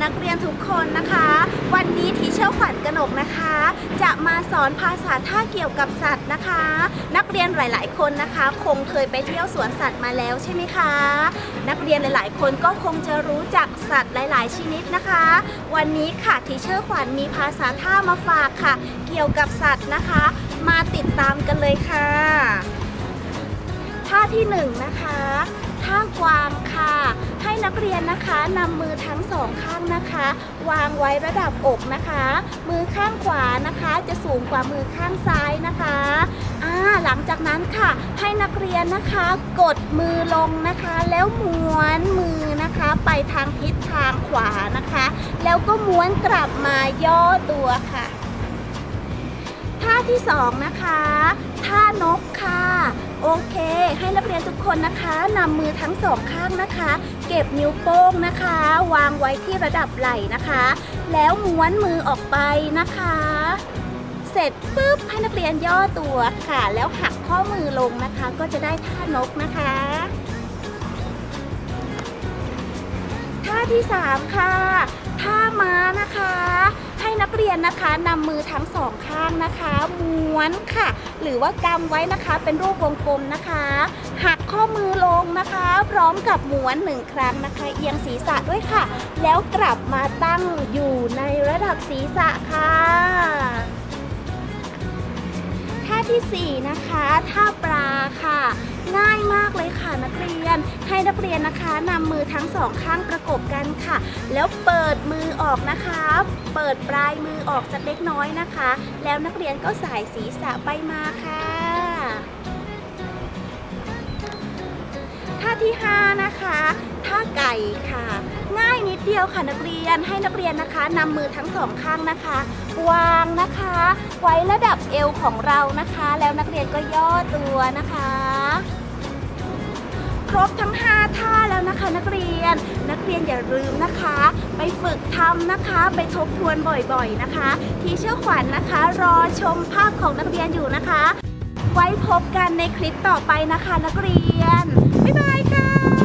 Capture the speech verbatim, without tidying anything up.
นักเรียนทุกคนนะคะวันนี้ทีเชอร์ขวัญกนกนะคะจะมาสอนภาษาท่าเกี่ยวกับสัตว์นะคะนักเรียนหลายๆคนนะคะคงเคยไปเที่ยวสวนสัตว์มาแล้วใช่ไหมคะนักเรียนหลายๆคนก็คงจะรู้จักสัตว์หลายๆชนิดนะคะวันนี้ค่ะทีเชอร์ขวัญมีภาษาท่ามาฝากค่ะเกี่ยวกับสัตว์นะคะมาติดตามกันเลยค่ะท่าที่หนึ่งนะคะท่ากวางค่ะให้นักเรียนนะคะนำมือทั้งสองข้างนะคะวางไว้ระดับอกนะคะมือข้างขวานะคะจะสูงกว่ามือข้างซ้ายนะคะอ่าหลังจากนั้นค่ะให้นักเรียนนะคะกดมือลงนะคะแล้วม้วนมือนะคะไปทางทิศทางขวานะคะแล้วก็ม้วนกลับมาย่อตัวค่ะท่าที่สองนะคะท่านกค่ะโอเคให้นักเรียนทุกคนนะคะนำมือทั้งสองข้างนะคะเก็บนิ้วโป้งนะคะวางไว้ที่ระดับไหล่นะคะแล้วม้วนมือออกไปนะคะเสร็จปุ๊บให้นักเรียนย่อตัวค่ะแล้วหักข้อมือลงนะคะก็จะได้ท่านกนะคะท่าที่สามค่ะท่าม้านะคะให้นักเรียนนะคะนำมือทั้งสองข้างนะคะม้วนค่ะหรือว่ากำไว้นะคะเป็นรูปวงกลมนะคะหักข้อมือลงนะคะพร้อมกับม้วนหนึ่งครั้งนะคะเอียงศีรษะด้วยค่ะแล้วกลับมาตั้งอยู่ในระดับศีรษะค่ะท่าที่สี่นะคะท่าปลาค่ะง่ายมากเลยค่ะนักเรียนให้นักเรียนนะคะนำมือทั้งสองข้างประกบกันค่ะแล้วเปิดมือออกนะคะเปิดปลายมือออกสักเล็กน้อยนะคะแล้วนักเรียนก็สายศีรษะไปมาค่ะท่าที่ห้านะคะท่าไก่ค่ะง่ายนิดเดียวค่ะนักเรียนให้นักเรียนนะคะนำมือทั้งสองข้างนะคะวางนะคะไว้ระดับเอวของเรานะคะแล้วนักเรียนก็ย่อตัวนะคะครบทั้งห้าท่าแล้วนะคะนักเรียนนักเรียนอย่าลืมนะคะไปฝึกทำนะคะไปทบทวนบ่อยๆนะคะทีเชอร์ขวัญนะคะรอชมภาพของนักเรียนอยู่นะคะไว้พบกันในคลิปต่อไปนะคะนักเรียนบ๊ายบายค่ะ